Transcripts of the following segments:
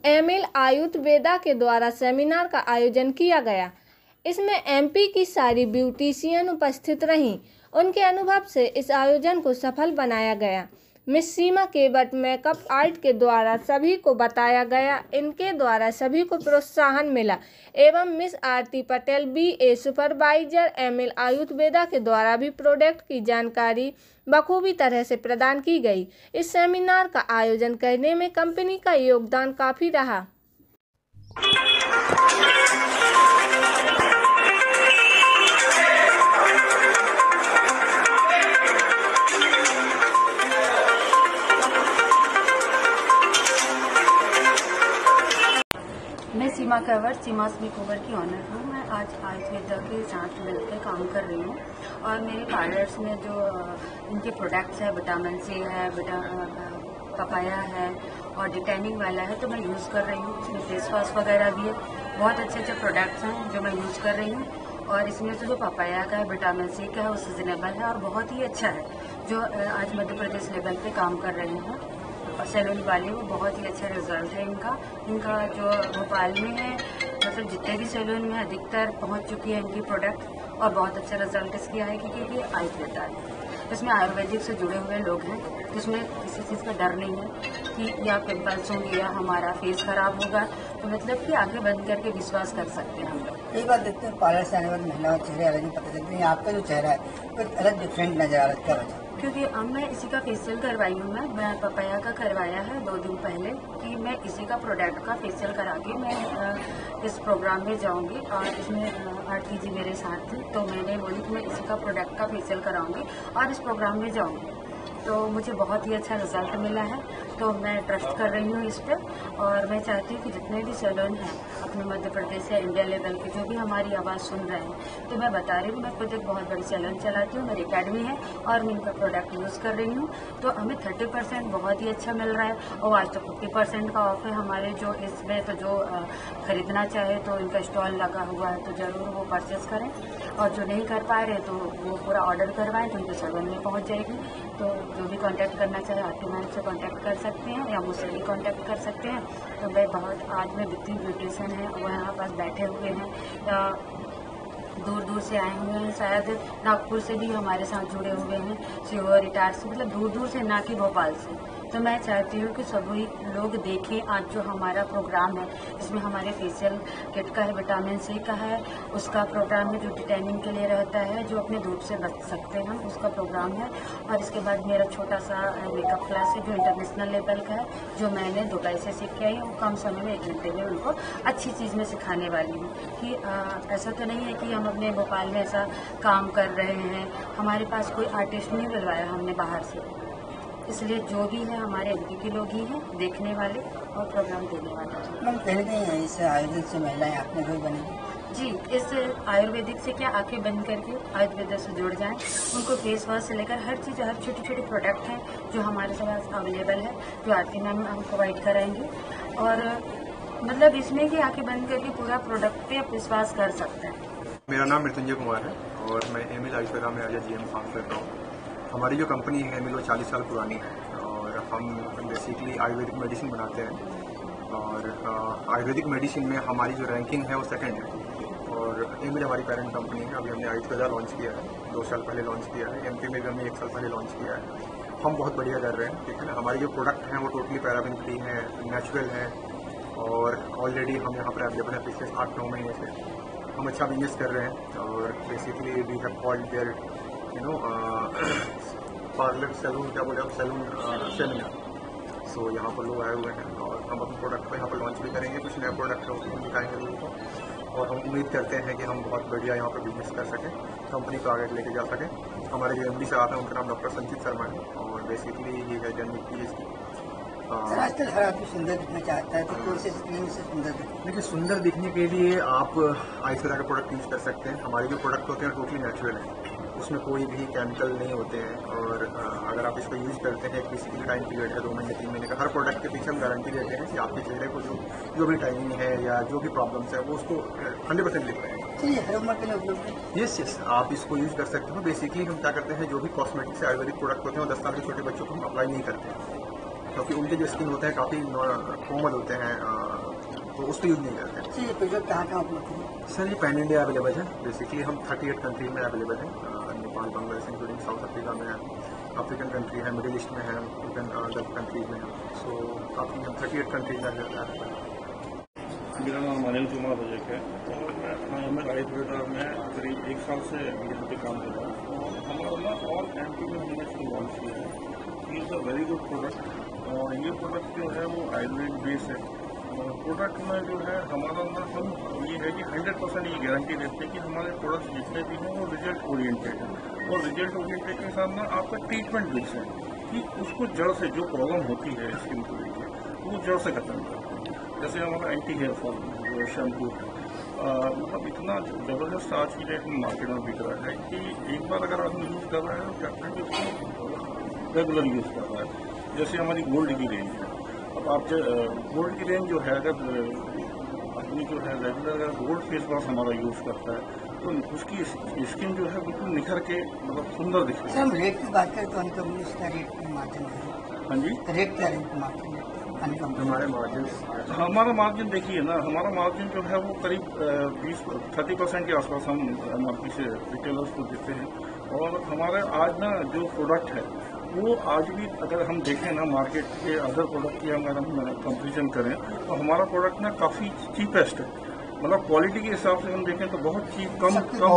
Emil Ayurveda के द्वारा seminar का आयोजन किया गया। इसमें एमपी की सारी ब्यूटिशियन उपस्थित रहीं। उनके अनुभव से इस आयोजन को सफल बनाया गया। Miss Seema Kewat makeup art के द्वारा सभी को बताया गया। इनके द्वारा सभी को प्रोत्साहन मिला एवं miss Aarti Patel BA supervisor Emil Ayurveda के द्वारा भी प्रोडक्ट की जानकारी बखूबी तरह से प्रदान की गई। इस सेमिनार का आयोजन करने में कंपनी का योगदान काफ़ी रहा। मैं सीमा केवट सीमास मेकओवर की ऑनर हूँ। मैं आज आयुर्वेदा के साथ मिलकर काम कर रही हूँ और मेरे पार्लर्स में जो इनके प्रोडक्ट्स है, विटामिन C है, पपाया है और डिटेनिंग वाला है, तो मैं यूज़ कर रही हूँ। इसमें फेस वॉश वगैरह भी है। बहुत अच्छे अच्छे प्रोडक्ट्स हैं जो मैं यूज़ कर रही हूँ। और इसमें से जो पपाया का है, विटामिन C का है, वो सीजनेबल है और बहुत ही अच्छा है। जो आज मध्य प्रदेश लेवल पे काम कर रहे हैं और सैलून वाले, वो बहुत ही अच्छा रिजल्ट है इनका जो भोपाल में है, मतलब जितने भी सैलून में अधिकतर पहुंच चुकी है इनकी प्रोडक्ट और बहुत अच्छा रिजल्ट इसकी आएगी क्योंकि आयुर्वेदा है। इसमें आयुर्वेदिक से जुड़े हुए लोग हैं, जिसमें किसी चीज़ का डर नहीं है कि या पिंपल्स होंगे या हमारा फेस खराब होगा, तो मतलब कि आगे बंद करके विश्वास कर सकते हैं हम लोग। कई बार देखते हैं पार्लर से आने वाली महिलाओं के चेहरे अलग ही पता चलते हैं। आपका जो चेहरा है कुछ अलग डिफरेंट नजर आ रहा है, क्या वजह? क्योंकि अब मैं इसी का फेशियल करवाई हूँ। मैं पपाया का करवाया है 2 दिन पहले कि मैं इसी का प्रोडक्ट का फेशियल करा के मैं इस प्रोग्राम में जाऊंगी और इसमें आरती जी मेरे साथ थी, तो मैंने बोली कि मैं इसी का प्रोडक्ट का फेशियल कराऊंगी और इस प्रोग्राम में जाऊंगी। तो मुझे बहुत ही अच्छा रिजल्ट मिला है, तो मैं ट्रस्ट कर रही हूँ इस पर और मैं चाहती हूँ कि जितने भी सैलून हैं अपने मध्य प्रदेश या इंडिया लेवल के जो भी हमारी आवाज़ सुन रहे हैं, तो मैं बता रही हूँ मैं खुद एक बहुत बड़ी सैलून चलाती हूँ, मेरी अकेडमी है और मैं इनका प्रोडक्ट यूज़ कर रही हूँ। तो हमें 30% बहुत ही अच्छा मिल रहा है और आज तो 50% का ऑफ है हमारे जो इसमें। तो जो खरीदना चाहे तो इनका स्टॉल लगा हुआ है, तो ज़रूर वो परचेस करें और जो नहीं कर पा रहे तो वो पूरा ऑर्डर करवाएं तो उनके सैलून में पहुँच जाएगी। तो जो भी कांटेक्ट करना चाहे आरती मैम से कांटेक्ट कर सकते हैं या मुझसे भी कांटेक्ट कर सकते हैं। तो मैं बहुत आज में जितनी ब्यूटिशियन है वो यहाँ पास बैठे हुए हैं या दूर दूर से आए हुए हैं, शायद नागपुर से भी हमारे साथ जुड़े हुए हैं, सीहोर इटार से, मतलब दूर दूर से, ना कि भोपाल से। तो मैं चाहती हूँ कि सभी लोग देखें आज जो हमारा प्रोग्राम है। इसमें हमारे फेशियल किट का है, विटामिन C का है, उसका प्रोग्राम है जो डिटेनिंग के लिए रहता है, जो अपने धूप से बच सकते हैं, उसका प्रोग्राम है। और इसके बाद मेरा छोटा सा मेकअप क्लास है जो इंटरनेशनल लेवल का है, जो मैंने दुबई से सीख के आई हूँ। कम समय में 1 घंटे में उनको अच्छी चीज़ में सिखाने वाली हूँ कि ऐसा तो नहीं है कि हम अपने भोपाल में ऐसा काम कर रहे हैं, हमारे पास कोई आर्टिस्ट नहीं बुलवाया हमने बाहर से। इसलिए जो भी है हमारे MP के लोग ही हैं देखने वाले और प्रोग्राम देने वाले। मैम कहीं नहीं इस आयोजन से महिलाएं आत्मनिर्भर बनेंगी जी, इस आयुर्वेदिक से क्या आंखें बंद करके आयुर्वेदा से जुड़ जाएं। उनको फेस वॉश से लेकर हर चीज़, हर छोटी छोटी प्रोडक्ट हैं जो हमारे पास अवेलेबल है, जो आरती मैम हम प्रोवाइड कराएंगे। और मतलब इसमें कि आंखें बंद करके पूरा प्रोडक्ट पे आप विश्वास कर सकते हैं। मेरा नाम मृत्युंजय कुमार है और मैं एमिल आयुर्वेदा में एज GM काम करता हूँ। हमारी जो कंपनी है एमिल वो 40 साल पुरानी है और हम बेसिकली आयुर्वेदिक मेडिसिन बनाते हैं और आयुर्वेदिक मेडिसिन में हमारी जो रैंकिंग है वो 2nd है। और एमिल हमारी पेरेंट कंपनी है। अभी हमने आयुर्वेदा लॉन्च किया है, 2 साल पहले लॉन्च किया है। MP में भी हमने 1 साल पहले लॉन्च किया है। हम बहुत बढ़िया कर रहे हैं, ठीक है ना। हमारी जो प्रोडक्ट हैं वो टोटली पैराबेन फ्री हैं, नेचुरल हैं और ऑलरेडी हम यहाँ पर अवेलेबल है पिछले 8-9 महीने से। हम अच्छा बिजनेस कर रहे हैं और basically we have called their parlour salon, क्या बोले आप, सैलून सेमिनार। सो यहाँ पर लोग आए हुए हैं और हम अपने प्रोडक्ट को यहाँ पर लॉन्च भी करेंगे। कुछ नया प्रोडक्ट हम दिखाएंगे लोगों को और हम उम्मीद करते हैं कि हम बहुत बढ़िया यहाँ पर बिजनेस कर सकें, कंपनी को आगे लेके जा सकें। हमारे जो MD साहब हैं उनका नाम डॉक्टर संचित शर्मा है और बेसिकली ये है जन PhD। आजकल हर आदमी सुंदर दिखना चाहता है, तो कोशिश क्रीम से सुंदर दिखना। देखिए, सुंदर दिखने के लिए आप आयुर्वेदा का प्रोडक्ट यूज़ कर सकते हैं। हमारे जो प्रोडक्ट होते हैं टोटली नेचुरल है, उसमें कोई भी केमिकल नहीं होते हैं और अगर आप इसको यूज़ करते हैं, बेसिकली टाइम पीरियड है 2 महीने 3 महीने का। हर प्रोडक्ट के पीछे हम गारंटी देते हैं कि आपके चेहरे को जो भी टाइमिंग है या जो भी प्रॉब्लम्स है वो उसको 100% लिख रहे हैं। ठीक है, हर उम्र के लिए उपलब्ध है। यस, आप इसको यूज़ कर सकते हो। बेसिकली हम क्या करते हैं, जो भी कॉस्मेटिक्स से आयुर्वेदिक प्रोडक्ट होते हैं वो 10 साल के छोटे बच्चों को हम अप्लाई नहीं करते हैं क्योंकि उनके जो स्किन होते हैं काफ़ी कोमल होते हैं, तो उस पर यूज़ नहीं करते हैं। सर ये प्रोडक्ट कहाँ कहाँ उपलब्ध है? सर ये पैन इंडिया अवेलेबल है। बेसिकली हम 38 कंट्रीज में अवेलेबल हैं। Nepal, Bangladesh including south Africa में है, अफ्रीकन कंट्री है, मिडिल ईस्ट में है, इवन गल्फ कंट्रीज में है। सो काफ़ी हम 38 कंट्रीज में अवेलेबल है। मेरा नाम अनिल कुमार रजक है और मैं IML आयुर्वेदा में करीब 1 साल से यहाँ पे काम कर रहा हूँ। और हमारा ना और MP में हमने इसको लॉन्च किया है। Is a very good product और ये प्रोडक्ट जो है वो आयुर्वेद बेस है। प्रोडक्ट में जो है हमारा ना हम ये है कि 100% ये गारंटी देते हैं कि हमारे प्रोडक्ट्स जितने भी हैं वो रिजल्ट ओरिएंटेड है। और रिजल्ट ओरिएंटेड के साथ ना आपका ट्रीटमेंट बेस है कि उसको जड़ से जो प्रॉब्लम होती है स्किन को लेकर वो जड़ से खत्म करते हैं। जैसे हमारा एंटी हेयर फॉल शैम्पू मतलब इतना ज़बरदस्त आज की डेट में मार्केट में बिक रहा है कि एक बार अगर आदमी यूज़ कर रहा है तो डेफिनेटली उसको रेगुलर यूज़ कर रहा है। जैसे हमारी गोल्ड की रेंज है। अब आप गोल्ड की रेंज जो है अगर आदमी जो है रेगुलर अगर गोल्ड फेस वॉश हमारा यूज़ करता है तो उसकी स्किन जो है बिल्कुल निखर के मतलब सुंदर दिखती सर है। हम रेट की बात करें तो अनकम्पनी इसका रेट के मार्जिन है। हाँ जी, रेट क्या है मार्जिन अनकम्पनी? हमारे मार्जिन हमारा मार्जिन देखिए ना, हमारा मार्जिन जो है वो करीब 30% के आसपास हम MRP से रिटेलर्स को देते हैं। और हमारे आज ना जो प्रोडक्ट है वो आज भी अगर हम देखें ना मार्केट के अदर प्रोडक्ट की अगर हम कंपेरिजन करें तो हमारा प्रोडक्ट ना काफ़ी चीपेस्ट है। मतलब क्वालिटी के हिसाब से हम देखें तो बहुत चीप कम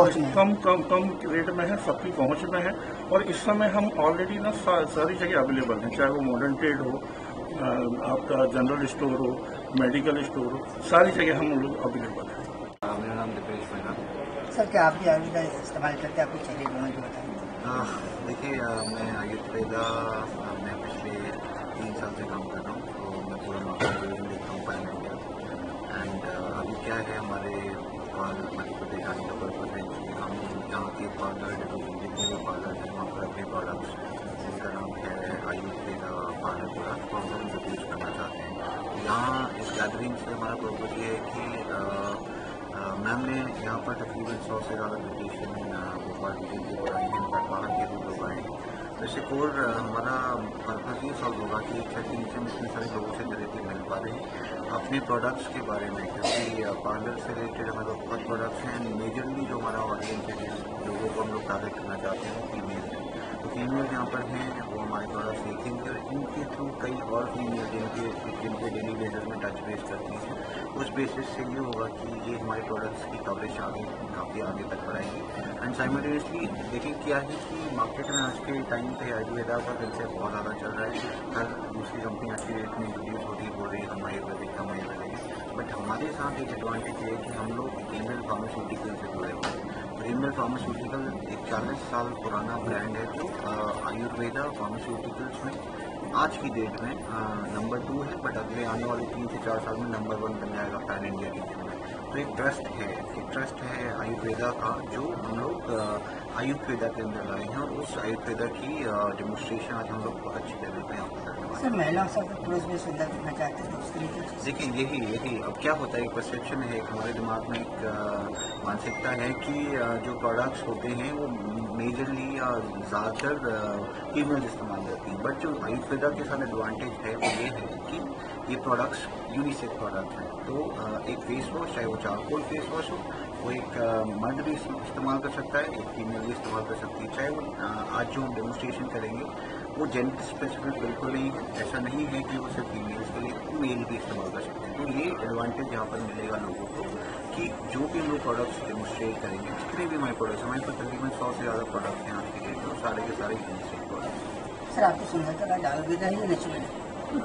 रेट में है, सबकी पहुंच में है। और इस समय हम ऑलरेडी ना सारी जगह अवेलेबल हैं, चाहे वो मॉडर्न ट्रेड हो, आपका जनरल स्टोर हो, मेडिकल स्टोर हो, सारी जगह हम लोग अवेलेबल हैं। मेरा नाम दीपेश मीना। सर क्या आप भी आयुर्वेदा इस्तेमाल करते हैं? आपको चलिए दोनों जो बताएं। देखिए मैं आयुर्वेदा में पिछले 3 साल से काम कर रहा हूँ। तो मैं पूरा मार्केट देखता हूँ पैन इंडिया। एंड अभी क्या है हमारे मध्य प्रदेश आने का पर्पज है कि हम यहाँ के पार्लर जितने भी पार्लर हैं वहाँ पर अपने प्रोडक्ट्स जिनका नाम है आयुर्वेदा पार्लर प्रोडक्ट को हम इंट्रोड्यूस करना चाहते हैं। यहाँ इस गैदरिंग से हमारा पर्पज ये है कि मैम ने यहाँ पर तकरीबन 100 से ज़्यादा लोकेशन भोपाल की आई हैं, बाहर के भी लोग आए हैं। तो इससे कोर हमारा पर्पज ये सॉल्व होगा कि एक छत के नीचे हम इतने सारे लोगों से डायरेक्टली मिल पा रहे हैं अपने प्रोडक्ट्स के बारे में, क्योंकि पार्लर से रिलेटेड हमारे बहुत प्रोडक्ट्स हैं। मेजरली जो हमारा ऑडियंस है जिस लोगों को हम लोग टारगेट करना चाहते हैं वो फीमेल है। तो फीमेल यहाँ पर हैं वो हमारे प्रोडक्ट्स देखेंगे और इनके थ्रू कई और फीमेल जिनके डेली बेसिस में टच बेस करती हैं उस बेसिस से ये होगा कि ये हमारे प्रोडक्ट्स की कवरेज काफ़ी आगे तक बढ़ाएगी। एंड साइमल्टेनियसली देखिए क्या है कि मार्केट में आज के टाइम पे आयुर्वेदा का कंसेप्ट बहुत ज़्यादा चल रहा है। हर दूसरी कंपनी आज की डेट में इंट्रोड्यूस होती है, बोल रही है हम आयुर्वेदिक है। बट हमारे साथ एक एडवांटेज है कि हम लोग एमएल फार्मास्यूटिकल से जुड़े हुए हैं। तो एमएल फार्मास्यूटिकल एक 40 साल पुराना ब्रांड है जो आयुर्वेदा फार्मास्यूटिकल्स में आज की डेट में नंबर 2 है, बट अगले आने वाले 3 से 4 साल में नंबर 1 बन जाएगा पैन इंडिया रीजन में। तो एक ट्रस्ट है आयुर्वेदा का जो हम लोग आयुर्वेदा के अंदर लाए हैं और उस आयुर्वेदा की डेमोन्स्ट्रेशन आज हम लोग बहुत अच्छी लेवल पे यहाँ पर करने वाले हैं। सर महिलाओं से पुरुष भी सुंदर दिखना चाहते हैं तो उसके लिए देखिए यही अब क्या होता है, एक परसेप्शन है, एक हमारे दिमाग में एक मानसिकता है कि जो प्रोडक्ट्स होते हैं वो मेजरली या ज़्यादातर फीमेल इस्तेमाल करती हैं। बट जो आयुर्वेदा के साथ एडवांटेज है वो ये है कि ये प्रोडक्ट्स यूनिसेक्स प्रोडक्ट हैं। तो एक फेस वॉश, चाहे वो चारकोल फेस वॉश हो, वो एक मर्द भी इस्तेमाल कर सकता है, एक फीमेल भी इस्तेमाल कर सकती है। चाहे वो आज जो हम डेमोन्स्ट्रेशन करेंगे वो जेंडर स्पेसिफिक बिल्कुल नहीं है, ऐसा नहीं है कि वो सिर्फ फीमेल्स के लिए, मेल भी इस्तेमाल कर सकते हैं। तो ये एडवांटेज यहाँ पर मिलेगा लोगों को कि जो भी लोग प्रोडक्ट्स डेमोन्स्ट्रेट करेंगे, जितने भी हमारे प्रोडक्ट्स, हमारे पास तकरीबन 100 से ज़्यादा प्रोडक्ट्स हैं आज की डेट में, सारे के सारे यूनिसेक्स प्रोडक्ट्स। सर आपकी सुंदरता का आयुर्वेदा ही नेचुरल है?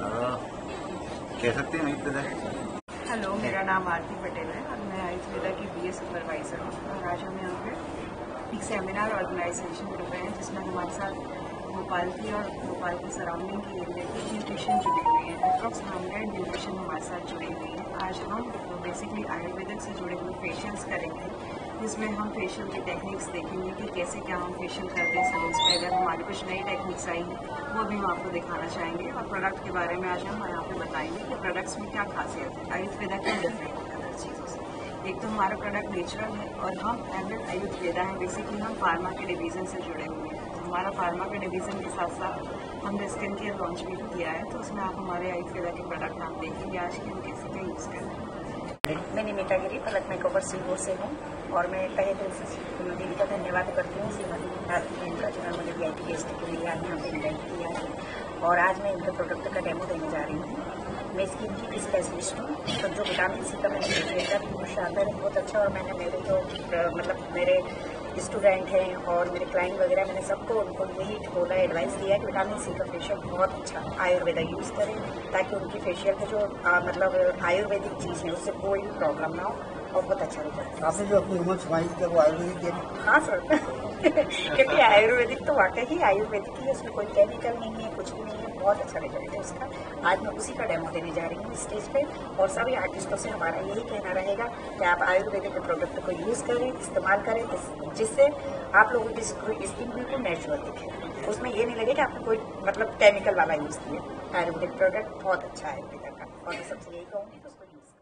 कह सकते हैं आयुर्वेदा है। हेलो, मेरा नाम आरती पटेल है और मैं आयुर्वेदा की BA सुपरवाइज़र हूँ। और आज हम यहाँ पे एक सेमिनार ऑर्गेनाइजेशन कर रहे हैं जिसमें हमारे साथ भोपाल की और भोपाल की सराउंडिंग की एरिया की न्यूट्रिशन जुड़ी हुई है। अप्रॉक्स 100 न्यूट्रिशन हमारे साथ जुड़ी हुई है। आज हम बेसिकली आयुर्वेदिक से जुड़े हुए फेशियल्स करेंगे, जिसमें हम फेशियल की टेक्निक्स देखेंगे कि कैसे क्या हम फेशियल करते हैं सलून्स पे। अगर हमारी कुछ नई टेक्निक्स आई हैं वो भी हम आपको दिखाना चाहेंगे और प्रोडक्ट के बारे में आज हम यहाँ पे बताएंगे कि प्रोडक्ट्स में क्या खासियत है, आयुर्वेदा क्या डिफरेंट है अदर चीज़ों से। एक तो हमारा प्रोडक्ट नेचुरल है और हम एमएल आयुर्वेदा है, बेसिकली हम फार्मा के डिवीज़न से जुड़े हुए हैं। हमारा फार्मा के डिवीज़न के साथ साथ हमने स्किन केयर लॉन्च भी किया है, तो उसमें आप हमारे आयुर्वेदा के प्रोडक्ट आप देखेंगे आज कि हम कैसे क्या यूज़ कर रहे हैं। मैं निमिता गिरी पलक मेकओवर सीओ से हूँ और मैं तहे दिल से दीदी का धन्यवाद करती हूँ श्रीमती का जिन्होंने मुझे VIP गेस्ट के लिए यहाँ पे इन्वाइट किया है और आज मैं इनके प्रोडक्ट का डेमो देने जा रही हूँ। मैं स्किन की स्पेशलिस्ट हूँ, तो जो विटामिन सी का मैंने फेशियल का बहुत शानदार है, बहुत अच्छा। और मैंने मेरे जो मतलब मेरे स्टूडेंट हैं और मेरे क्लाइंट वगैरह, मैंने सबको उनको यही बोला, एडवाइस दिया कि विटामिन सी का फेशियल बहुत अच्छा आयुर्वेदा यूज़ करें, ताकि उनकी फेशियल का जो मतलब आयुर्वेदिक चीज़ है उससे कोई भी प्रॉब्लम ना हो और बहुत अच्छा रिजल्ट। आपने जो अपनी उम्र छुपाई थी वो आयुर्वेदिक है? हाँ सर क्योंकि आयुर्वेदिक तो वाकई ही आयुर्वेदिक ही है, उसमें कोई केमिकल नहीं है, कुछ भी नहीं है, बहुत अच्छा रिजल्ट है उसका। आज मैं उसी का डेमो देने जा रही हूँ स्टेज पे और सभी आर्टिस्टों से हमारा यही कहना रहेगा कि आप आयुर्वेदिक के प्रोडक्ट को यूज़ करें, इस्तेमाल करें, जिससे आप लोगों की स्किन बिल्कुल नेचुरल दिखे, उसमें ये नहीं लगे कि आपने कोई मतलब केमिकल वाला यूज़ किया। आयुर्वेदिक प्रोडक्ट बहुत अच्छा है आयुर्वेदिक का और मैं सबसे यही कहूँगी कि उसको यूज़